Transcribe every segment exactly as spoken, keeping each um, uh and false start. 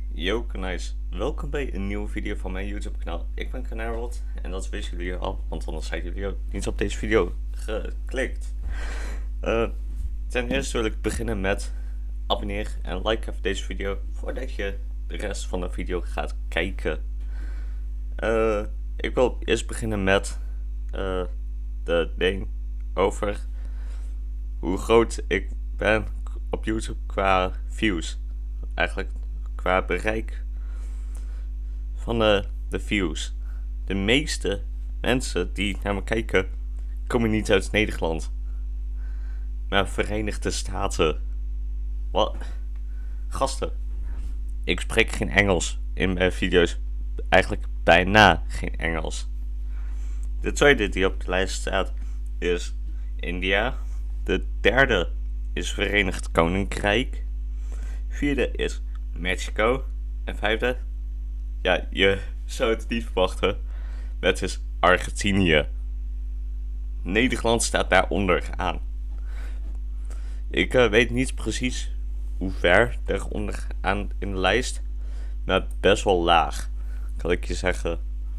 Yo Kanijs, welkom bij een nieuwe video van mijn YouTube kanaal. Ik ben Kanarwold en dat wisten jullie al, want anders zijn jullie ook niet op deze video geklikt. Uh, ten eerste wil ik beginnen met abonneer en like even deze video voordat je de rest van de video gaat kijken. Uh, ik wil eerst beginnen met uh, de ding over hoe groot ik ben op YouTube qua views. Eigenlijk qua bereik van de, de views. De meeste mensen die naar me kijken komen niet uit Nederland, maar Verenigde Staten. Wat? Gasten, ik spreek geen Engels in mijn video's. Eigenlijk bijna geen Engels. De tweede die op de lijst staat is India. De derde is Verenigd Koninkrijk. Vierde is Mexico. En vijfde, ja, je zou het niet verwachten, maar het is Argentinië. Nederland staat daaronder aan. Ik uh, weet niet precies hoe ver daaronder aan in de lijst, maar best wel laag, kan ik je zeggen.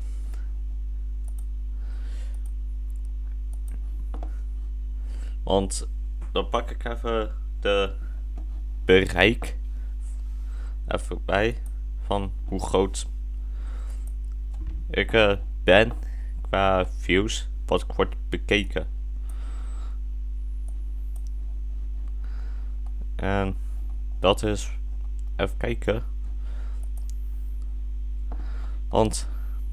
Want dan pak ik even de bereik even bij van hoe groot ik uh, ben qua views, wat ik word bekeken. En dat is, even kijken, want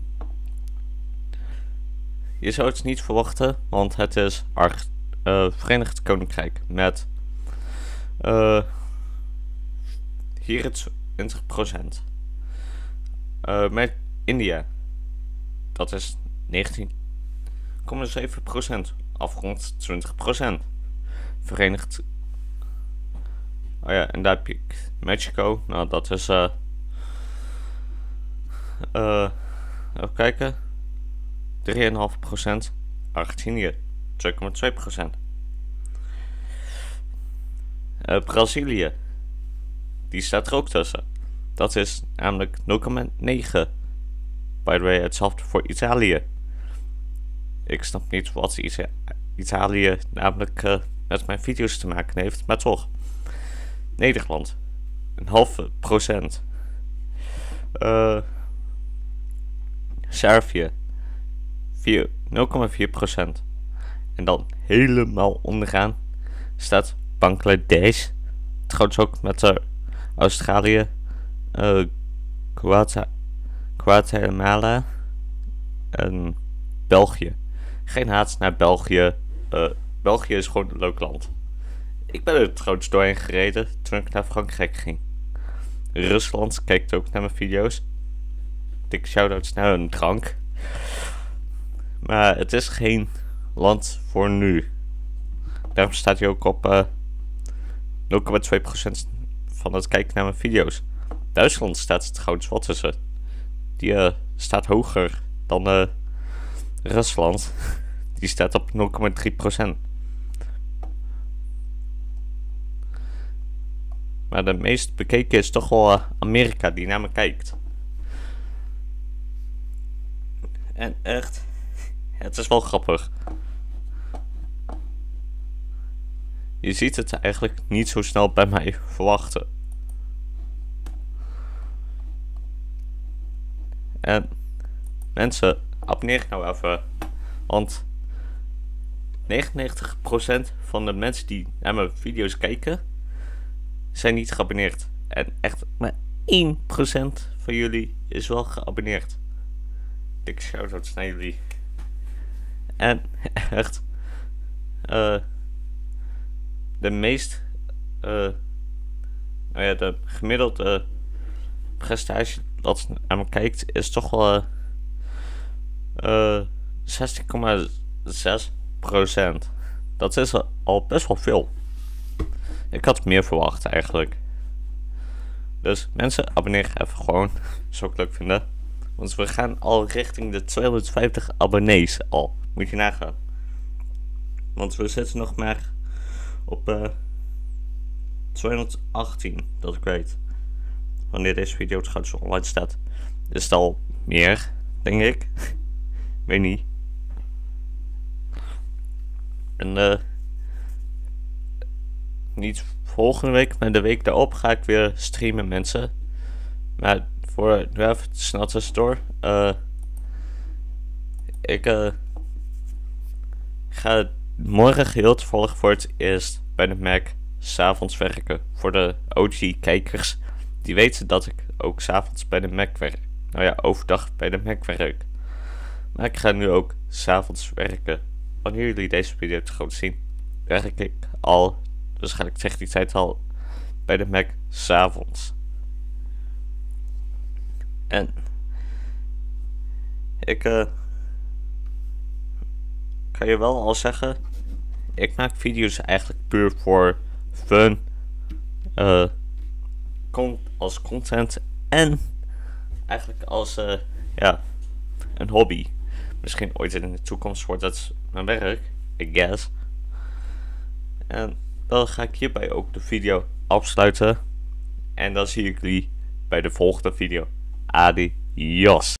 je zou het niet verwachten, want het is Arg uh, Verenigd Koninkrijk met uh, vierentwintig procent. Uh, met India, dat is negentien komma zeven procent, afgerond twintig procent. Verenigd, oh ja, en daar heb ik Mexico, nou dat is uh, uh, even kijken, drie komma vijf procent. Argentinië, twee komma twee procent. Uh, Brazilië, die staat er ook tussen. Dat is namelijk nul komma negen. By the way, hetzelfde voor Italië. Ik snap niet wat Ita Italië namelijk uh, met mijn video's te maken heeft, maar toch. Nederland, een halve procent. Uh, Servië, nul komma vier procent. En dan helemaal onderaan staat Bangladesh. Trouwens ook met uh, Australië, uh, Guatemala en België. Geen haat naar België. Uh, België is gewoon een leuk land. Ik ben er trouwens doorheen gereden toen ik naar Frankrijk ging. Rusland kijkt ook naar mijn video's. Dikke shoutouts naar hun drank. Maar het is geen land voor nu. Daarom staat hij ook op uh, nul komma twee procent van het kijken naar mijn video's. Duitsland staat trouwens wat tussen. Die uh, staat hoger dan uh, Rusland. Die staat op nul komma drie procent. Maar de meest bekeken is toch wel uh, Amerika die naar me kijkt. En echt, het is wel grappig. Je ziet het eigenlijk niet zo snel bij mij verwachten. En mensen, abonneer nou even. Want negenennegentig procent van de mensen die naar mijn video's kijken zijn niet geabonneerd. En echt maar één procent van jullie is wel geabonneerd. Dikke shoutouts naar jullie. En echt, uh, de meest, uh, nou ja, de gemiddelde prestatie dat naar me kijkt is toch wel uh, zestien komma zes procent. Dat is al best wel veel. Ik had meer verwacht eigenlijk. Dus mensen, abonneer even gewoon. Zou ik leuk vinden. Want we gaan al richting de tweehonderdvijftig abonnees al. Moet je nagaan. Want we zitten nog maar op uh, tweehonderdachttien, dat ik weet. wanneer deze video trouwens online staat, is het al meer, denk ik. Weet niet. En uh, niet volgende week, maar de week daarop ga ik weer streamen, mensen. Maar voor nu even snel tussendoor. Uh, ik uh, ga morgen geheel toevallig voor het eerst bij de Mac 's avonds werken. Voor de O G-kijkers, die weten dat ik ook 's avonds bij de Mac werk. Nou ja, overdag bij de Mac werk. Maar ik ga nu ook 's avonds werken. Wanneer jullie deze video te gaan zien, werk ik al, waarschijnlijk zeg die tijd al, bij de Mac 's avonds. En ik uh, kan je wel al zeggen, ik maak video's eigenlijk puur voor fun, uh, con als content en eigenlijk als uh, ja, een hobby. Misschien ooit in de toekomst wordt dat mijn werk, I guess. En dan ga ik hierbij ook de video afsluiten. En dan zie ik jullie bij de volgende video. Adios.